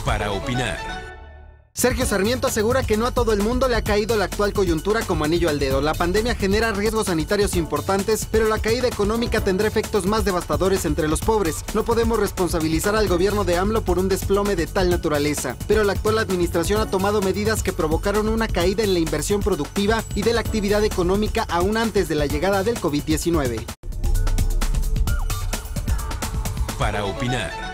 Para opinar. Sergio Sarmiento asegura que no a todo el mundo le ha caído la actual coyuntura como anillo al dedo. La pandemia genera riesgos sanitarios importantes, pero la caída económica tendrá efectos más devastadores entre los pobres. No podemos responsabilizar al gobierno de AMLO por un desplome de tal naturaleza, pero la actual administración ha tomado medidas que provocaron una caída en la inversión productiva y de la actividad económica aún antes de la llegada del COVID-19. Para opinar.